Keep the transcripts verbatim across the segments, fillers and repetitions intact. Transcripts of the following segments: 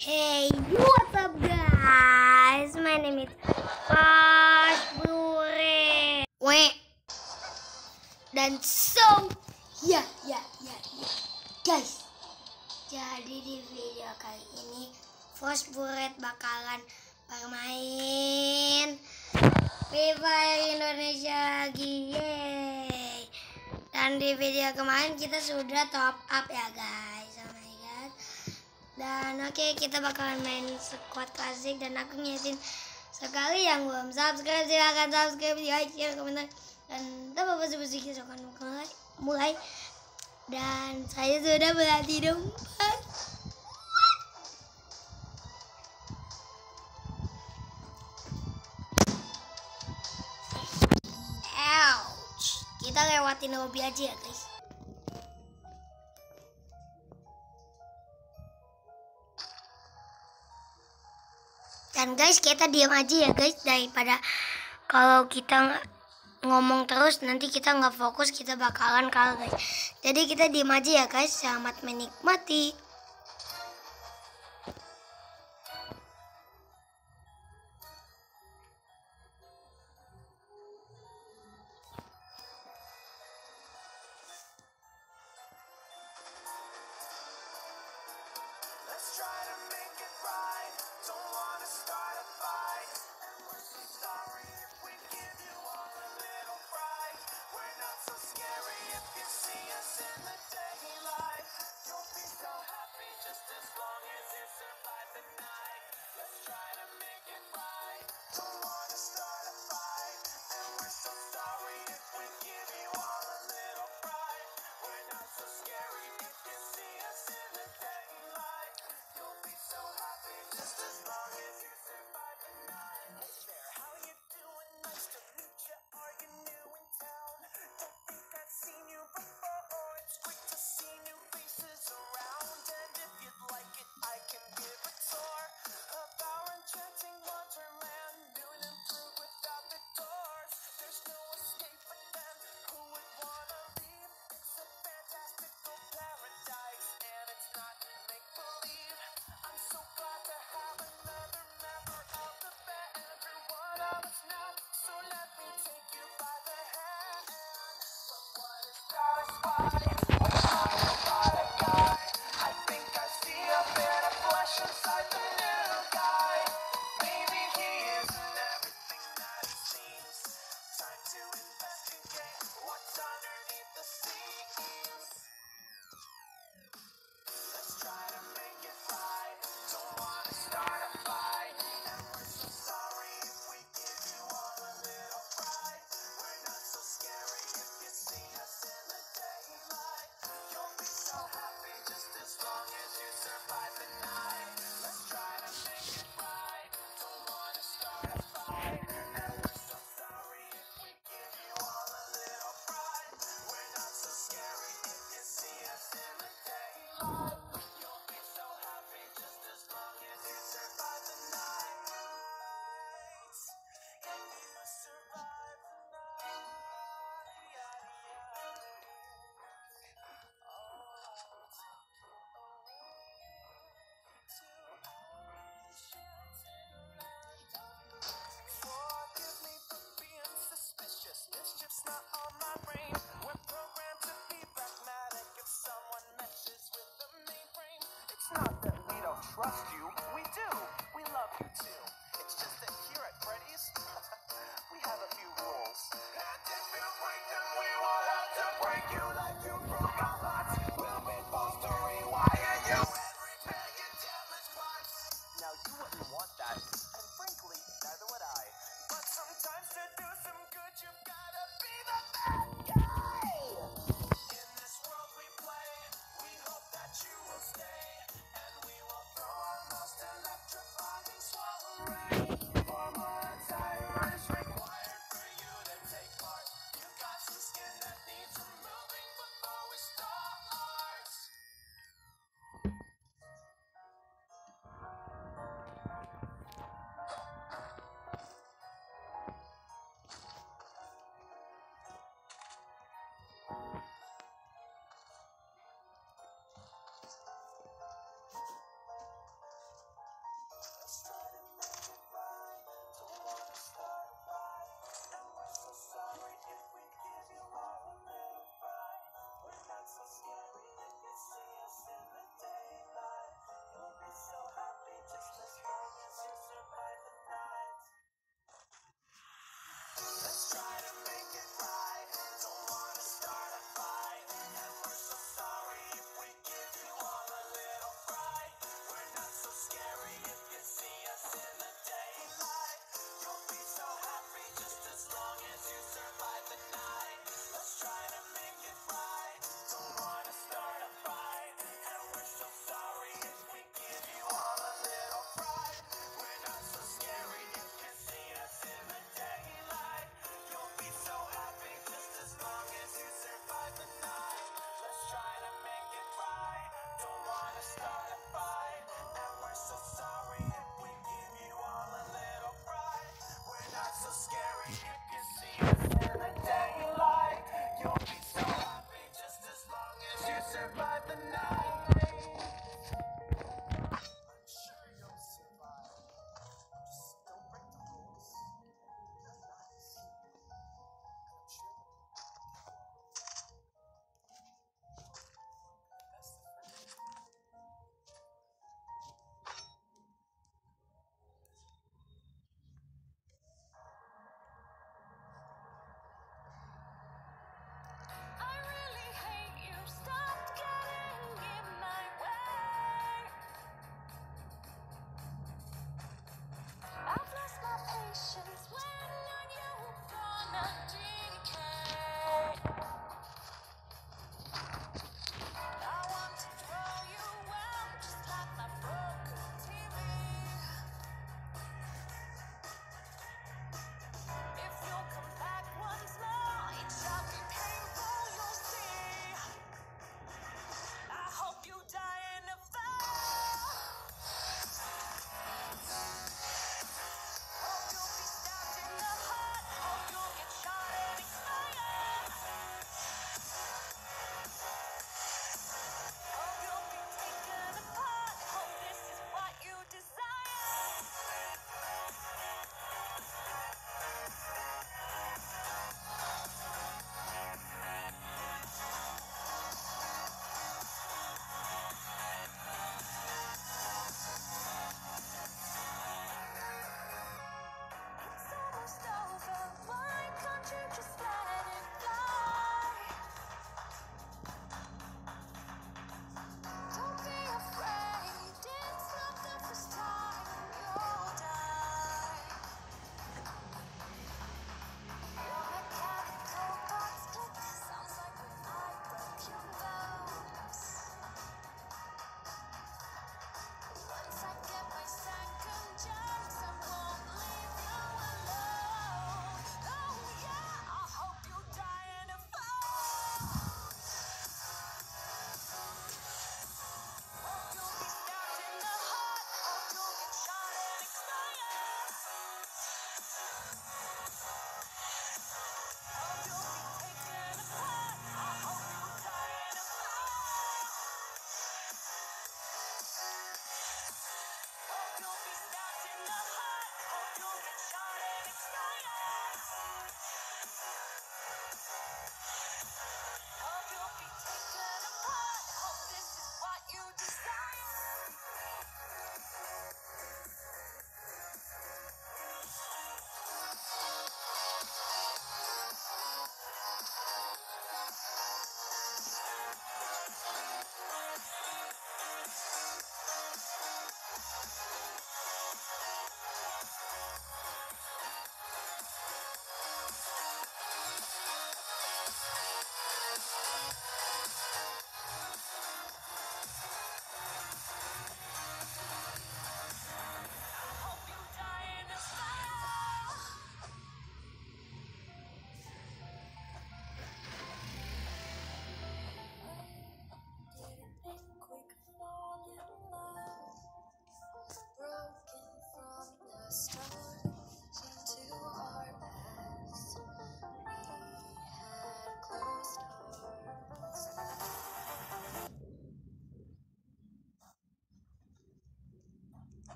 Hey, what's up guys? My name is Pas Bure. Weh. Dan so, ya, ya, ya, ya, guys. Jadi di video kali ini, Fos Buret bakalan bermain Free Fire Indonesia lagi, yeay. Dan di video kemarin kita sudah top up ya guys, oh my god. Dan oke okay, kita bakalan main squad klasik dan aku ngingetin sekali yang belum subscribe silahkan subscribe, like, share, komentar dan tanpa basa-basi kita akan mulai, mulai. Dan saya sudah berlatih domba. Ouch. Kita lewatin lobby aja ya guys. Dan guys kita diam aja ya guys, daripada kalau kita ngomong terus nanti kita nggak fokus, kita bakalan kalah guys. Jadi kita diam aja ya guys. Selamat menikmati. Not that we don't trust you, we do. We love you too. It's just that here at Freddy's, we have a few rules. And if you break them, we will have to break you like you broke our hearts. We'll be forced to rewire you and repair your damaged parts. Now you wouldn't want that, and frankly, neither would I. But sometimes to do some good, you've gotta be the bad guy. In this world we play, we hope that you will stay. And we will throw our most electrifying swallow.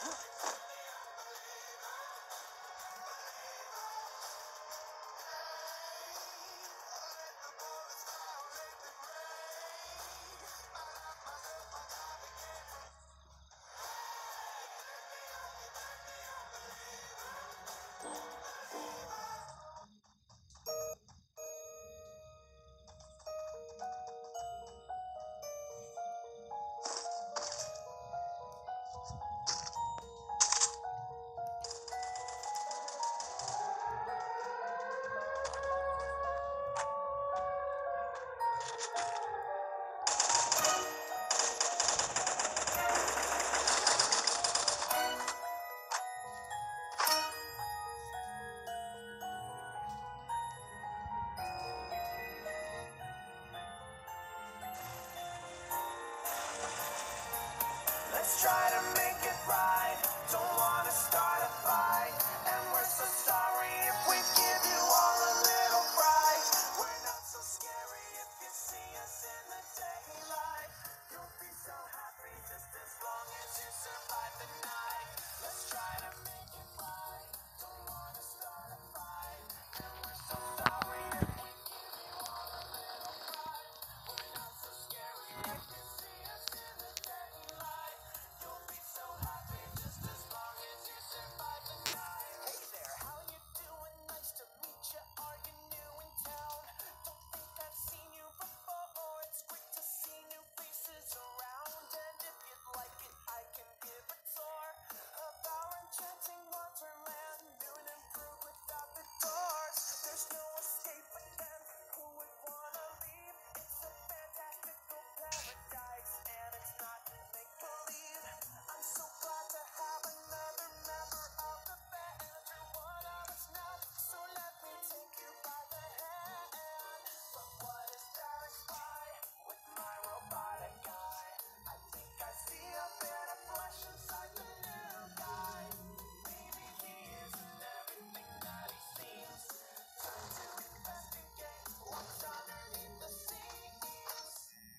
Let's try to make it right. Don't wanna start a fight, and we're so sorry if we give you all a little fright. We're not so scary if you see us in the daylight. You'll be so happy just as long as you survive the night. Let's try to make it right. Don't wanna start a fight, and we're so sorry if we give you all a little fright. We're not so scary if you see us in the daylight. You'll be so happy just as long as you survive the night. Hey there, how you doing? Nice to meet you. Are you new in town? Don't think I've seen you before. It's great to see new faces around. And if you'd like it, I can give a tour of our enchanting wonderland. New and improved without the doors. There's no escape again. Who would wanna leave? It's a fantastical paradise, and it's not make-believe. I'm so glad to have another member of the band. You're one of us now, so let me take you by the hand. But what is that I spy with my robotic eye? I think I see a bit of flesh inside the new guy. Maybe he isn't everything that he seems. Time to investigate what's underneath the scenes.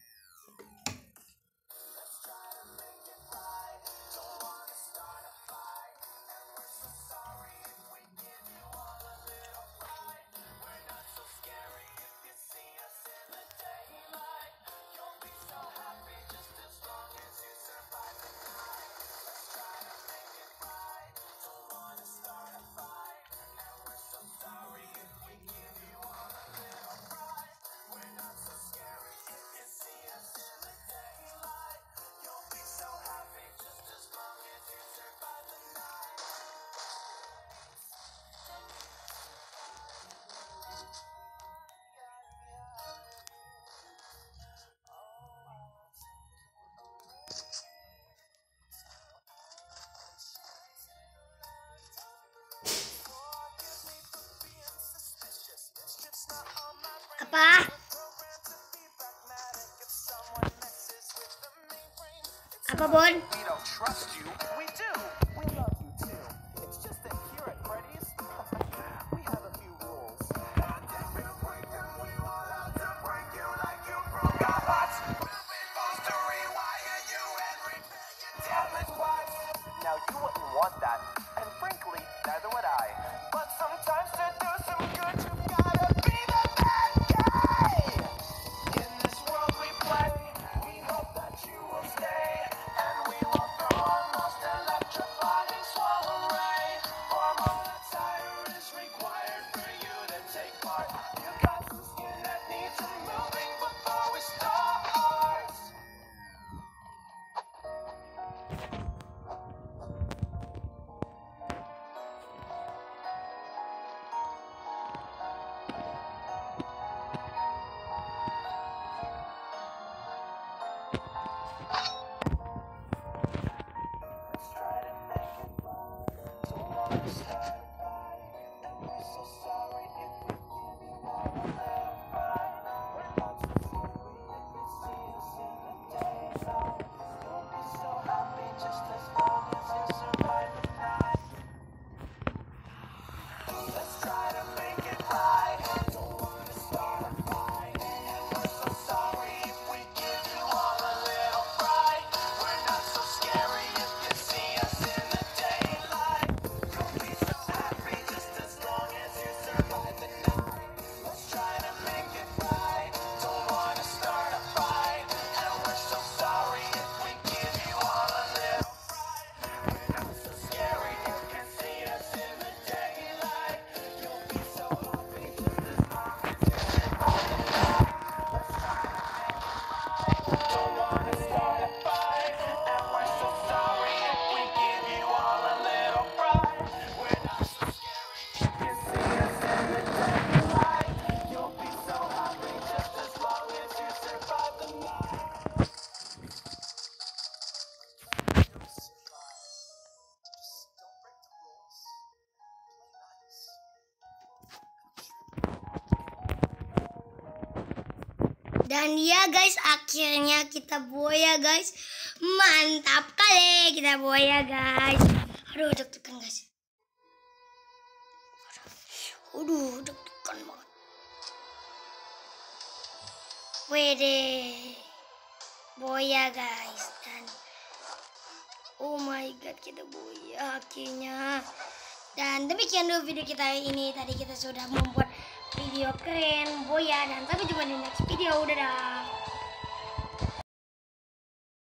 Let's try to make it right. Don't wanna start a fight, and we're so sorry if we give you all a little fright. We're not so scary if you see us in the daylight. You'll be so happy just as long as you survive the night. Let's try to make it right. Don't wanna start a fight, and we're so sorry if we give you all a little fright. We're not so scary if you see us in the daylight. You'll be so happy just as long as you survive the night. Forgive me for being suspicious. It's just not on my brain. Apa? Programmed to be pragmatic. If someone messes with the mainframe, it's Apa, Bon? we don't trust you. We do. We love you too. It's just that here at Freddy's, we have a few rules. And if you break them, we will have to break you like you broke our hearts. We'll be forced to rewire you and repair your damaged parts. Now you wouldn't want that, and frankly, neither would I. But sometimes to do some good, you've gotta be the bad guy. In this world we play, we hope that you will stay, and we will throw our most electrifying swallow ray. For more attire is required for you to take part. You got some skin that needs some moving before we start. Let's try to make it right. Don't wanna start a fight, and we're so sorry if we give you all a little fright. We're not so scary if you see us in the daylight. You'll be so happy just as long as you survive the night. Let's try to make it right. Don't wanna start a fight, and we're so sorry if we give you all a little fright. We're not so scary if you see us in the Dan ya guys, akhirnya kita buaya guys. Mantap kali kita buaya guys. Aduh, deg-degan guys. Aduh, deg-degan banget. Wede. Buaya guys. Dan oh my god, kita buaya akhirnya. Dan demikian dulu video kita ini. Tadi kita sudah membuat video keren buaya, dan sampai jumpa di next video. Dadah.